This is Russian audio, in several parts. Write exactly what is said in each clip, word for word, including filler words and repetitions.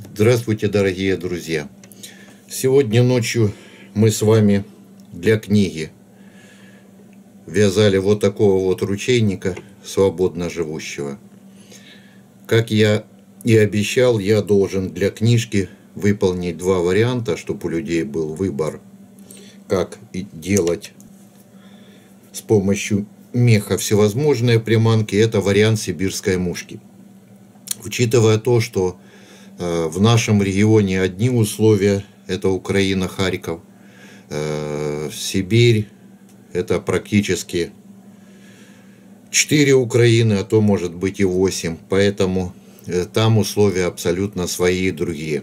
Здравствуйте, дорогие друзья! Сегодня ночью мы с вами для книги вязали вот такого вот ручейника, свободно живущего. Как я и обещал, я должен для книжки выполнить два варианта, чтобы у людей был выбор, как делать с помощью меха всевозможные приманки. Это вариант сибирской мушки. Учитывая то, что в нашем регионе одни условия, это Украина, Харьков, Сибирь, это практически четыре Украины, а то может быть и восемь, поэтому там условия абсолютно свои и другие.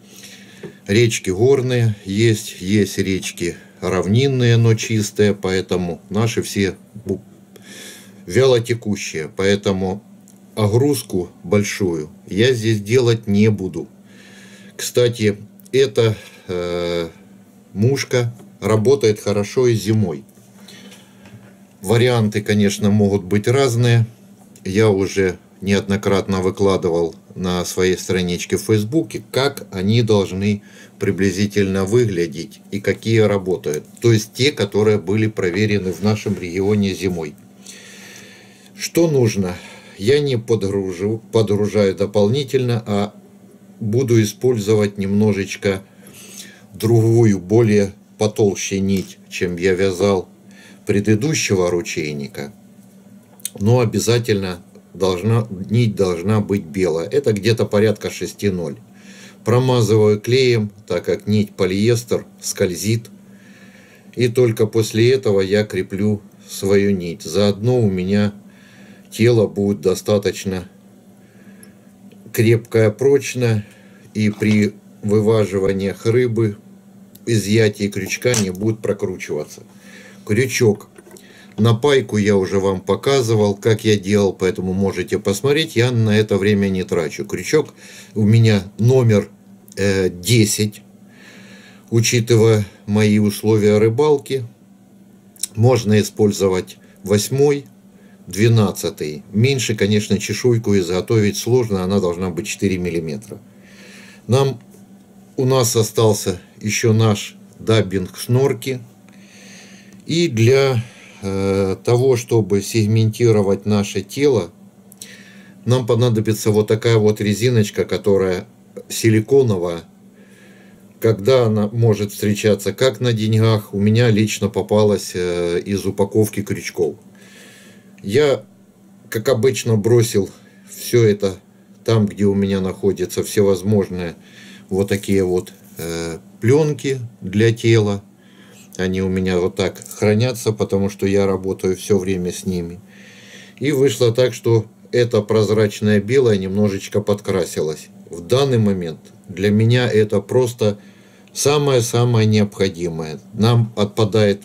Речки горные есть, есть речки равнинные, но чистые, поэтому наши все вялотекущие, поэтому огрузку большую я здесь делать не буду. Кстати, эта э, мушка работает хорошо и зимой. Варианты, конечно, могут быть разные. Я уже неоднократно выкладывал на своей страничке в Фейсбуке, как они должны приблизительно выглядеть и какие работают. То есть те, которые были проверены в нашем регионе зимой. Что нужно? Я не подгружу, подгружаю дополнительно, а буду использовать немножечко другую, более потолще нить, чем я вязал предыдущего ручейника. Но обязательно должна, нить должна быть белая. Это где-то порядка шесть ноль. Промазываю клеем, так как нить полиэстер скользит. И только после этого я креплю свою нить. Заодно у меня тело будет достаточно крепкое, прочное, и при вываживаниях рыбы изъятие крючка не будет прокручиваться. Крючок на пайку я уже вам показывал, как я делал, поэтому можете посмотреть. Я на это время не трачу. Крючок у меня номер э, десять. Учитывая мои условия рыбалки, можно использовать восьмой, двенадцатый. Меньше, конечно, чешуйку изготовить сложно, она должна быть четыре миллиметра. Нам, у нас остался еще наш даббинг с норки. И для э, того, чтобы сегментировать наше тело, нам понадобится вот такая вот резиночка, которая силиконовая. Когда она может встречаться как на деньгах, у меня лично попалась э, из упаковки крючков. Я, как обычно, бросил все это там, где у меня находятся всевозможные вот такие вот э, пленки для тела. Они у меня вот так хранятся, потому что я работаю все время с ними. И вышло так, что это прозрачное белое немножечко подкрасилось. В данный момент для меня это просто самое-самое необходимое. Нам отпадает,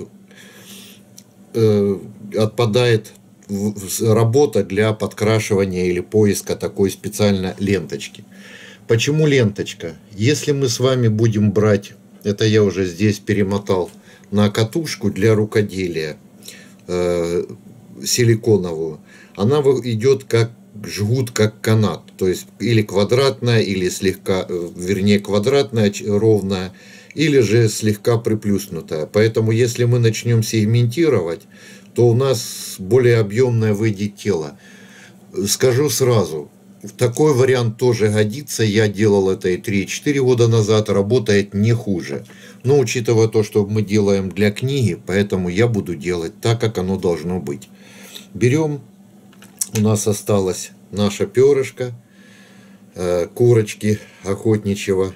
э, отпадает работа для подкрашивания или поиска такой специально ленточки. Почему ленточка? Если мы с вами будем брать, это я уже здесь перемотал на катушку для рукоделия, э, силиконовую, она идет как жгут, как канат, то есть или квадратная, или слегка, вернее квадратная, ровная, или же слегка приплюснутая. Поэтому если мы начнем сегментировать, то у нас более объемное выйдет тело. Скажу сразу, такой вариант тоже годится. Я делал это и три-четыре года назад, работает не хуже. Но учитывая то, что мы делаем для книги, поэтому я буду делать так, как оно должно быть. Берем, у нас осталось наше перышко, э, курочки охотничьего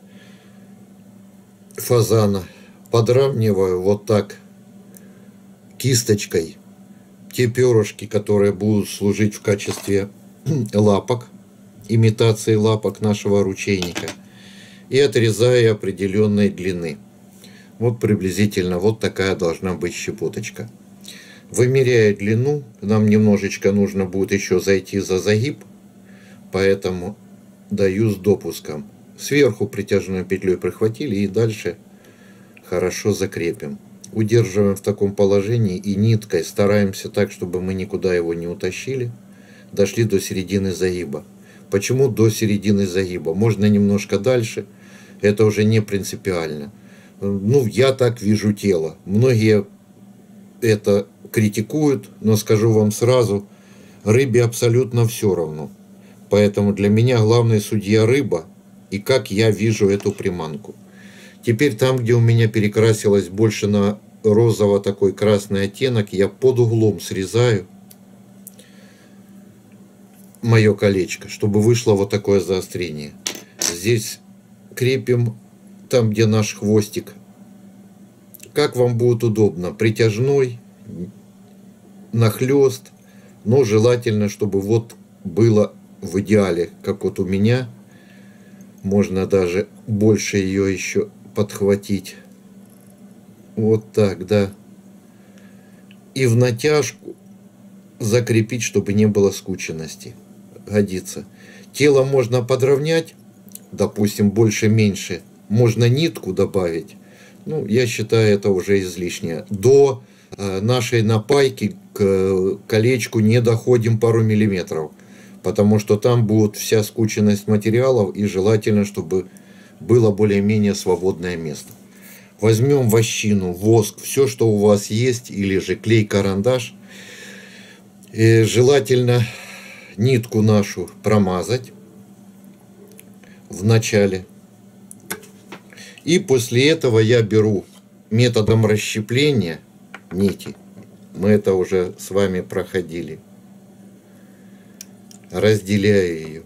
фазана. Подравниваю вот так кисточкой те перышки, которые будут служить в качестве лапок, имитации лапок нашего ручейника, и отрезаю определенной длины. Вот приблизительно вот такая должна быть щепоточка. Вымеряя длину, нам немножечко нужно будет еще зайти за загиб, поэтому даю с допуском. Сверху притяжной петлей прихватили и дальше хорошо закрепим. Удерживаем в таком положении и ниткой стараемся так, чтобы мы никуда его не утащили. Дошли до середины загиба. Почему до середины загиба? Можно немножко дальше, это уже не принципиально. Ну, я так вижу тело. Многие это критикуют, но скажу вам сразу, рыбе абсолютно все равно. Поэтому для меня главный судья рыба и как я вижу эту приманку. Теперь там, где у меня перекрасилось больше на розово такой красный оттенок, я под углом срезаю мое колечко, чтобы вышло вот такое заострение. Здесь крепим там, где наш хвостик. Как вам будет удобно, притяжной, нахлест, но желательно, чтобы вот было в идеале, как вот у меня. Можно даже больше ее еще подхватить. Вот так, да. И в натяжку закрепить, чтобы не было скученности. Годится. Тело можно подровнять, допустим, больше-меньше. Можно нитку добавить. Ну, я считаю, это уже излишнее. До э, нашей напайки к э, колечку не доходим пару миллиметров. Потому что там будет вся скученность материалов. И желательно, чтобы было более-менее свободное место. Возьмем вощину, воск, все, что у вас есть. Или же клей-карандаш. И желательно нитку нашу промазать в начале. И после этого я беру методом расщепления нити. Мы это уже с вами проходили. Разделяю ее.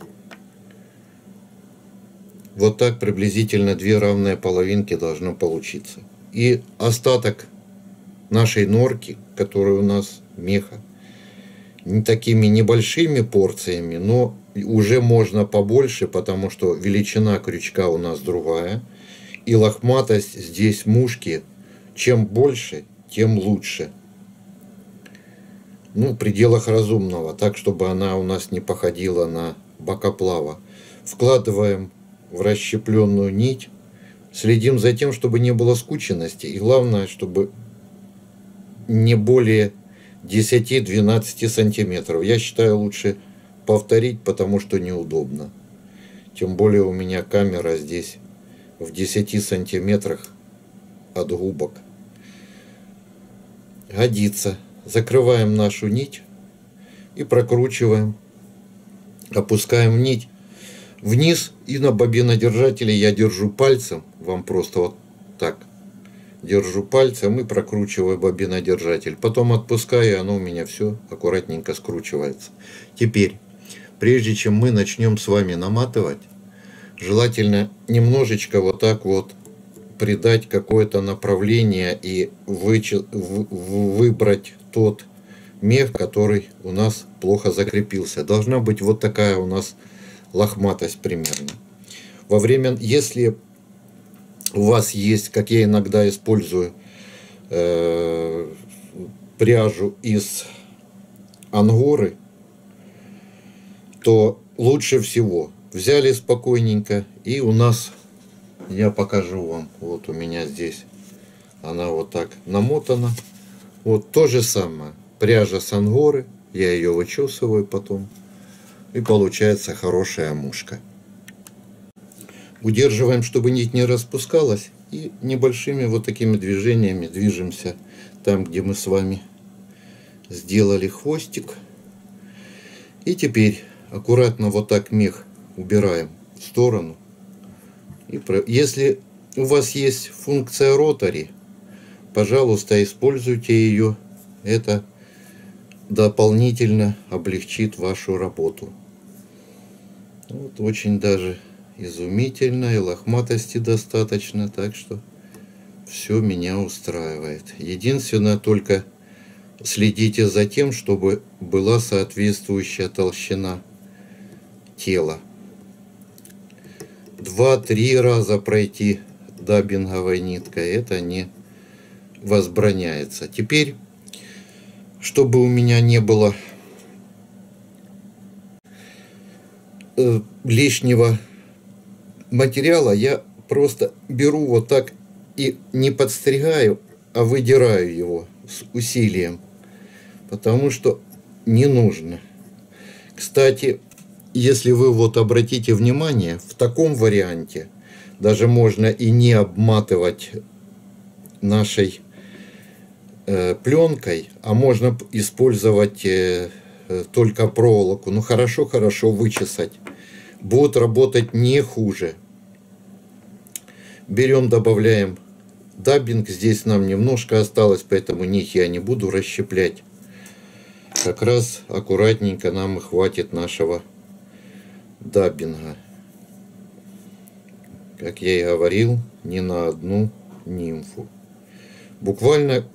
Вот так приблизительно две равные половинки должно получиться. И остаток нашей норки, которая у нас меха, не такими небольшими порциями, но уже можно побольше, потому что величина крючка у нас другая. И лохматость здесь мушки, чем больше, тем лучше. Ну, в пределах разумного, так, чтобы она у нас не походила на бокоплава. Вкладываем в расщепленную нить, следим за тем, чтобы не было скученности. И главное, чтобы не более десяти-двенадцати сантиметров. Я считаю, лучше повторить, потому что неудобно. Тем более у меня камера здесь в десяти сантиметрах от губок. Годится. Закрываем нашу нить и прокручиваем. Опускаем нить вниз, и на бобинодержателе я держу пальцем. Вам просто вот так держу пальцем и прокручиваю бобинодержатель. Потом отпускаю, и оно у меня все аккуратненько скручивается. Теперь, прежде чем мы начнем с вами наматывать, желательно немножечко вот так вот придать какое-то направление и вычи- в- выбрать тот мех, который у нас плохо закрепился. Должна быть вот такая у нас лохматость примерно. Во время, если у вас есть, как я иногда использую, э, пряжу из ангоры, то лучше всего взяли спокойненько, и у нас, я покажу вам, вот у меня здесь она вот так намотана. Вот то же самое, пряжа с ангоры, я ее вычесываю потом, и получается хорошая мушка. Удерживаем, чтобы нить не распускалась, и небольшими вот такими движениями движемся там, где мы с вами сделали хвостик. И теперь аккуратно вот так мех убираем в сторону. И если у вас есть функция ротори, пожалуйста, используйте ее. Это дополнительно облегчит вашу работу. Вот очень даже изумительно, и лохматости достаточно, так что все меня устраивает. Единственное, только следите за тем, чтобы была соответствующая толщина тела. Два-три раза пройти даббинговой ниткой, это не возбраняется. Теперь, чтобы у меня не было э, лишнего материала, я просто беру вот так и не подстригаю, а выдираю его с усилием, потому что не нужно. Кстати, если вы вот обратите внимание, в таком варианте даже можно и не обматывать нашей э, пленкой, а можно использовать э, э, только проволоку. Ну хорошо-хорошо вычесать. Будет работать не хуже. Берем, добавляем даббинг. Здесь нам немножко осталось, поэтому нить я не буду расщеплять. Как раз аккуратненько нам и хватит нашего даббинга. Как я и говорил, не на одну нимфу. Буквально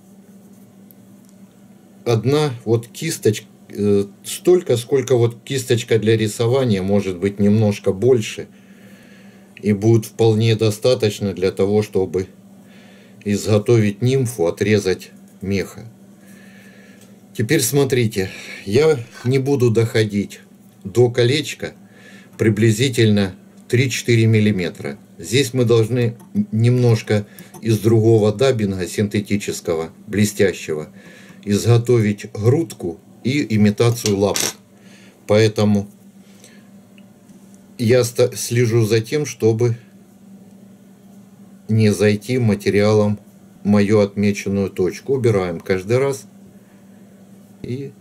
одна вот кисточка, э, столько, сколько вот кисточка для рисования, может быть немножко больше. И будет вполне достаточно для того, чтобы изготовить нимфу, отрезать меха. Теперь смотрите, я не буду доходить до колечка приблизительно три-четыре миллиметра. Здесь мы должны немножко из другого даббинга синтетического, блестящего, изготовить грудку и имитацию лапок. Поэтому я слежу за тем, чтобы не зайти материалом в мою отмеченную точку. Убираем каждый раз. И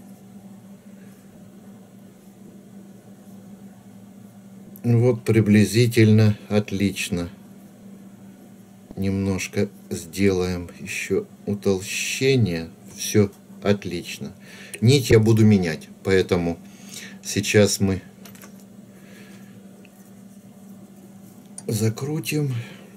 вот приблизительно отлично. Немножко сделаем еще утолщение. Все отлично. Нить я буду менять, поэтому сейчас мы закрутим.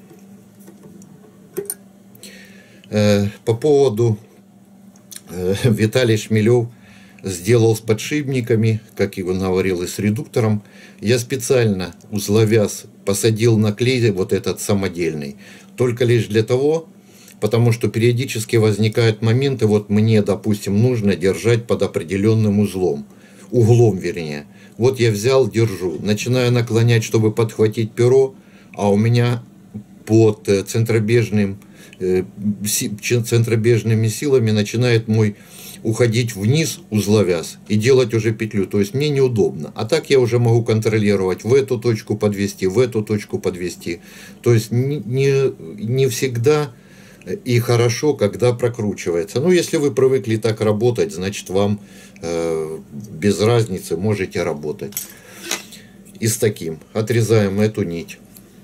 По поводу Виталий Шмелев сделал с подшипниками, как и говорил, и с редуктором. Я специально узловяз посадил на клей вот этот самодельный. Только лишь для того, потому что периодически возникают моменты, вот мне, допустим, нужно держать под определенным узлом. Углом, вернее. Вот я взял, держу. Начинаю наклонять, чтобы подхватить перо, а у меня под центробежным центробежными силами начинает мой уходить вниз узловяз и делать уже петлю. То есть мне неудобно. А так я уже могу контролировать, в эту точку подвести, в эту точку подвести. То есть не, не, не всегда и хорошо, когда прокручивается. Ну, если вы привыкли так работать, значит вам э, без разницы можете работать. И с таким. Отрезаем эту нить.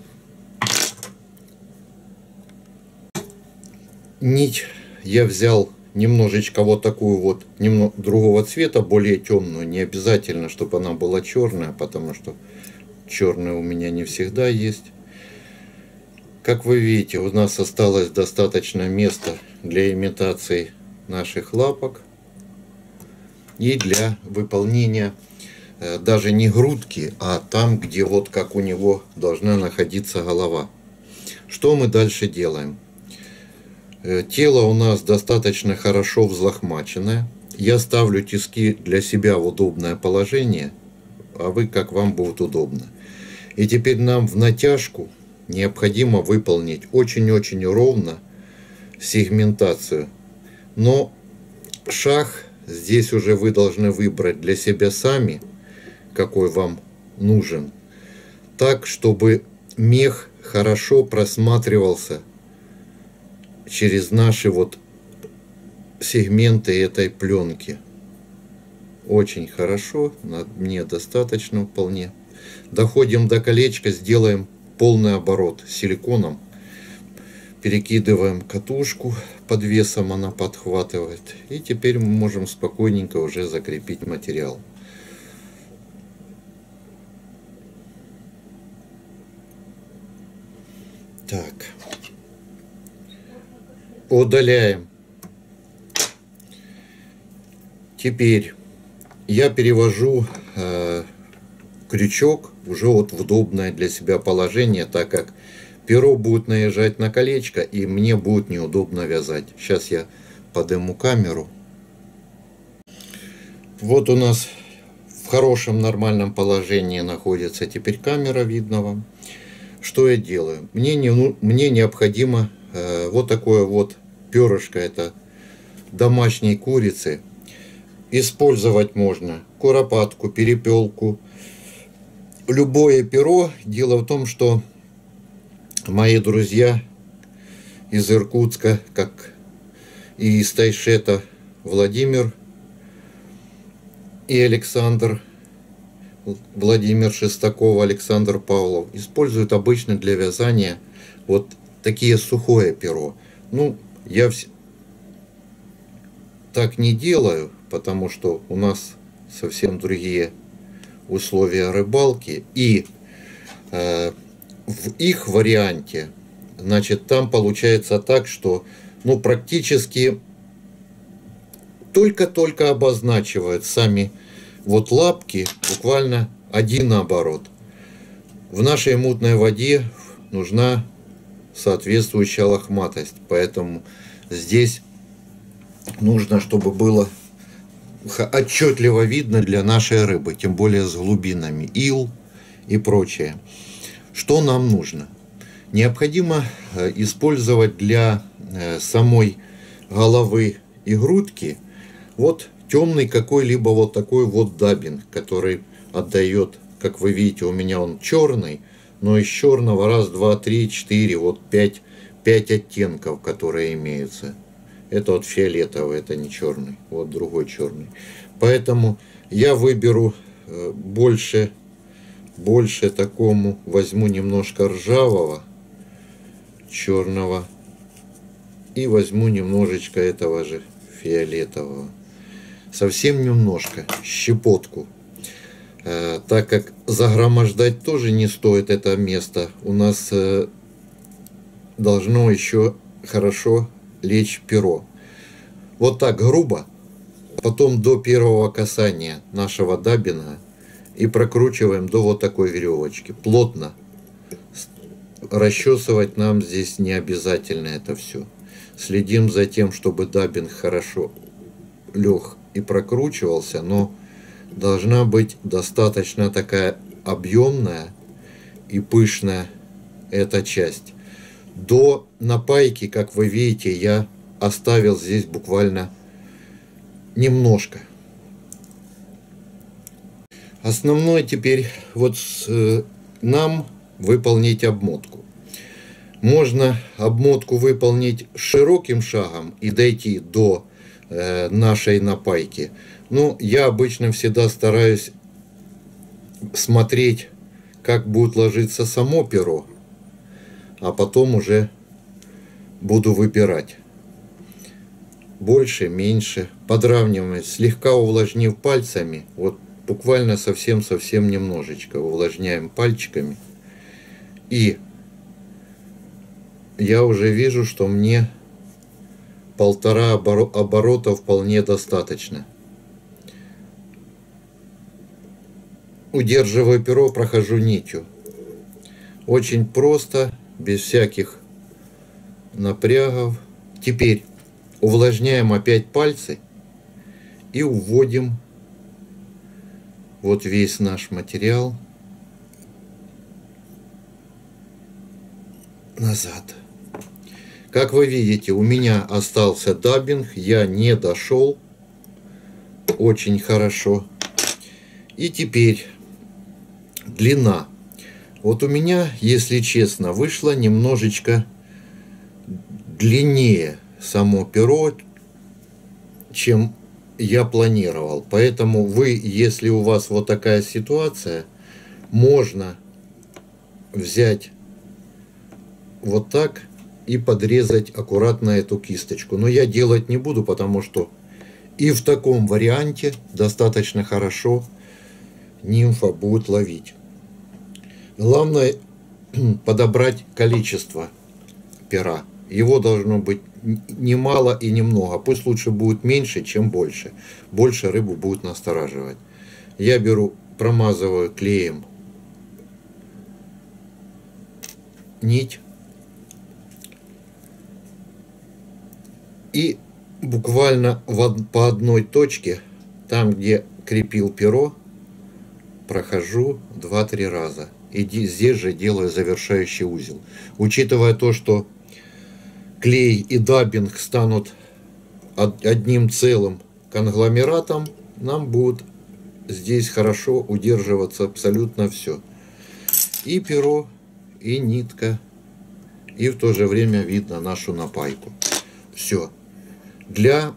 Нить я взял немножечко вот такую вот, немного другого цвета, более темную. Не обязательно, чтобы она была черная, потому что черная у меня не всегда есть. Как вы видите, у нас осталось достаточно места для имитации наших лапок и для выполнения э, даже не грудки, а там, где вот как у него должна находиться голова. Что мы дальше делаем? Тело у нас достаточно хорошо взлохмаченное. Я ставлю тиски для себя в удобное положение, а вы как вам будет удобно. И теперь нам в натяжку необходимо выполнить очень-очень ровно сегментацию. Но шаг здесь уже вы должны выбрать для себя сами, какой вам нужен. Так, чтобы мех хорошо просматривался через наши вот сегменты этой пленки. Очень хорошо, мне достаточно вполне. Доходим до колечка, сделаем полный оборот силиконом. Перекидываем катушку, под весом она подхватывает. И теперь мы можем спокойненько уже закрепить материал. Так. Удаляем. Теперь я перевожу э, крючок уже вот в удобное для себя положение, так как перо будет наезжать на колечко и мне будет неудобно вязать. Сейчас я подниму камеру. Вот у нас в хорошем нормальном положении находится теперь камера, видно вам. Что я делаю? Мне, не, мне необходимо э, вот такое вот перышко, это домашней курицы. Использовать можно куропатку, перепелку, любое перо. Дело в том, что мои друзья из Иркутска, как и из Тайшета Владимир и Александр, Владимир Шестаков, Александр Павлов, используют обычно для вязания вот такие сухое перо. Ну, я вс... так не делаю, потому что у нас совсем другие условия рыбалки. И э, в их варианте, значит, там получается так, что ну, практически только-только обозначивают сами вот лапки, буквально один оборот. В нашей мутной воде нужна соответствующая лохматость, поэтому здесь нужно, чтобы было отчетливо видно для нашей рыбы, тем более с глубинами, ил и прочее. Что нам нужно? Необходимо использовать для самой головы и грудки вот темный какой-либо вот такой вот даббинг, который отдает, как вы видите, у меня он черный, но из черного раз, два, три, четыре, вот пять, пять оттенков, которые имеются. Это вот фиолетовый, это не черный, вот другой черный. Поэтому я выберу больше, больше такому, возьму немножко ржавого, черного, и возьму немножечко этого же фиолетового. Совсем немножко, щепотку. Э, так как загромождать тоже не стоит это место. У нас э, должно еще хорошо лечь перо. Вот так грубо. Потом до первого касания нашего даббинга. И прокручиваем до вот такой веревочки. Плотно. Расчесывать нам здесь не обязательно это все. Следим за тем, чтобы даббинг хорошо лег и прокручивался, но должна быть достаточно такая объемная и пышная эта часть. До напайки, как вы видите, я оставил здесь буквально немножко. Основное теперь вот с, нам выполнить обмотку. Можно обмотку выполнить широким шагом и дойти до э, нашей напайки. Но я обычно всегда стараюсь смотреть, как будет ложиться само перо, а потом уже буду выбирать. Больше, меньше, подравнивать, слегка увлажнив пальцами, вот буквально совсем-совсем немножечко увлажняем пальчиками. И я уже вижу, что мне полтора оборота вполне достаточно. Удерживаю перо, прохожу нитью. Очень просто, без всяких напрягов. Теперь увлажняем опять пальцы и уводим вот весь наш материал назад. Как вы видите, у меня остался даббинг, я не дошел очень хорошо. И теперь длина. Вот у меня, если честно, вышло немножечко длиннее само перо, чем я планировал. Поэтому вы, если у вас вот такая ситуация, можно взять вот так и подрезать аккуратно эту кисточку. Но я делать не буду, потому что и в таком варианте достаточно хорошо нимфа будет ловить. Главное подобрать количество пера. Его должно быть немало и немного. Пусть лучше будет меньше, чем больше. Больше рыбу будет настораживать. Я беру, промазываю клеем нить. И буквально в, по одной точке, там где крепил перо, прохожу два-три раза. И здесь же делаю завершающий узел. Учитывая то, что клей и даббинг станут одним целым конгломератом, нам будет здесь хорошо удерживаться абсолютно все. и перо, и нитка, и в то же время видно нашу напайку. Все. Для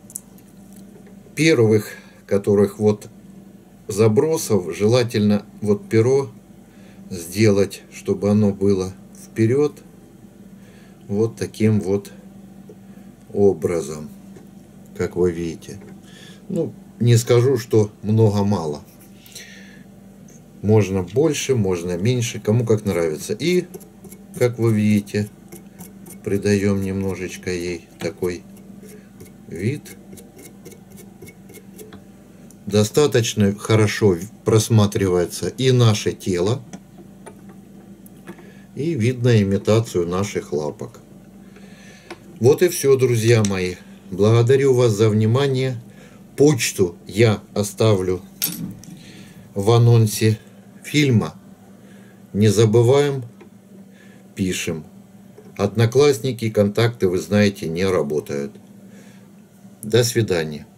первых, которых вот забросов, желательно вот перо сделать, чтобы оно было вперед, вот таким вот образом, как вы видите. Ну, не скажу, что много-мало. Можно больше, можно меньше, кому как нравится. И, как вы видите, придаем немножечко ей такой вид. Достаточно хорошо просматривается и наше тело, и видно имитацию наших лапок. Вот и все, друзья мои. Благодарю вас за внимание. Почту я оставлю в анонсе фильма. Не забываем, пишем. Одноклассники, контакты, вы знаете, не работают. До свидания.